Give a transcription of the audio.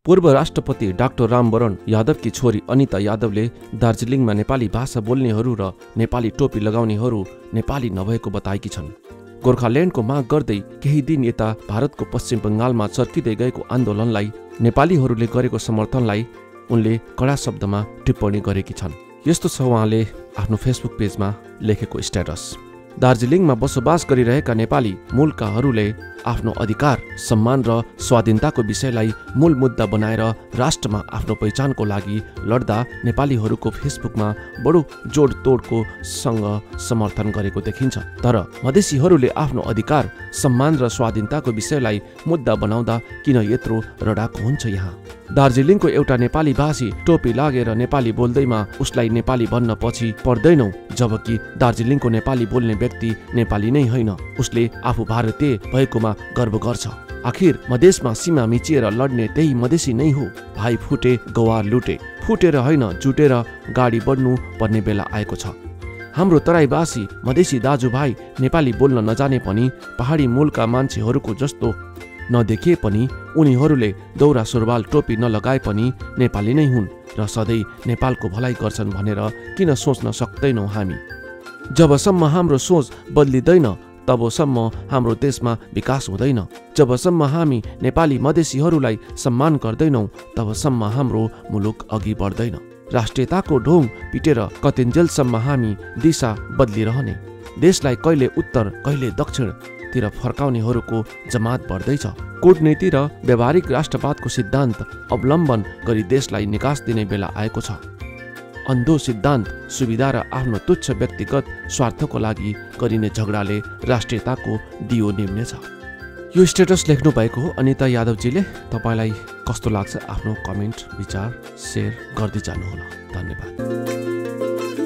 पूर्व राष्ट्रपति डाक्टर रामवरण यादवकी छोरी अनिता यादवले दार्जिलिङमा नेपाली भाषा बोल्नेहरू र नेपाली टोपी लगाउनेहरू नेपाली नभएको बताएकी छन्। गोर्खाल्यान्डको माग गर्दै केही दिन यता भारतको पश्चिम बङ्गालमा चर्किँदै गएको आन्दोलनलाई नेपालीहरूले गरेको समर्थनलाई उनले कडा शब्दमा टिप्पणी गरेकी छन्। यस्तो छ उहाँले आफ्नो फेसबुक पेजमा लेखेको स्ट्याटस। दार्जिलिङमा बसोबास गरिरहेका नेपाली मूलकाहरूले आफ्नो अधिकार, सम्मान र स्वाधीनताको विषयलाई मूल मुद्दा बनाएर राष्ट्रमा आफ्नो पहिचानको लागि लड्दा नेपालीहरूको फेसबुकमा बडो जोडतोडको सँग समर्थन गरेको देखिन्छ। तर मधेसीहरूले आफ्नो अधिकार, सम्मान र स्वाधीनताको विषयलाई मुद्दा बनाउँदा किन यत्रो रडाको हुन्छ यहाँ? दार्जिलिङको एउटा नेपाली भाषी टोपी लागेर नेपाली बोल्दैमा उसलाई नेपाली भन्न पछि पर्दैनौ, जबकि दार्जिलिङको नेपाली बोल्ने व्यक्ति नेपाली नै होइन, उसले आफू भारतीय भएकोमा गर्व गर्छ। आखिर मधेसमा सीमा मिचिएर लड्ने त्यही मधेसी नै हो। भाइ फुटे गवार लुटे, फुटेर होइन जुटेर गाडी बढ्नु पर्ने बेला आएको छ। हाम्रो तराईवासी मधेसी दाजुभाइ नेपाली बोल्न नजाने पनि पहाडी मूलका मान्छेहरूको जस्तो नदेखिए पनि उनीहरूले दौरा सुरुवाल टोपी नलगाए पनि नेपाली नै हुन् र सधैँ नेपालको भलाइ गर्छन् भनेर किन सोच्न सक्दैनौँ हामी? जबसम्म हाम्रो सोच बदलिँदैन तबसम्म हाम्रो देशमा विकास हुँदैन। जबसम्म हामी नेपाली मधेसीहरूलाई सम्मान गर्दैनौँ तबसम्म हाम्रो मुलुक अघि बढ्दैन। राष्ट्रियताको ढोङ पिटेर कतिन्जेलसम्म हामी दिशा बदलिरहने, देशलाई कहिले उत्तर कहिले दक्षिणतिर फर्काउनेहरूको जमात बढ्दैछ। कूटनीति र व्यावहारिक राष्ट्रवादको सिद्धान्त अवलम्बन गरी देशलाई निकास दिने बेला आएको छ। अन्धो सिद्धान्त, सुविधा र आफ्नो तुच्छ व्यक्तिगत स्वार्थको लागि गरिने झगडाले राष्ट्रियताको दियो निम्नेछ। यो स्टेटस लेख्नु भएको हो अनिता यादवजीले। तपाईँलाई कस्तो लाग्छ आफ्नो कमेन्ट, विचार सेयर गर्दै जानुहोला। धन्यवाद।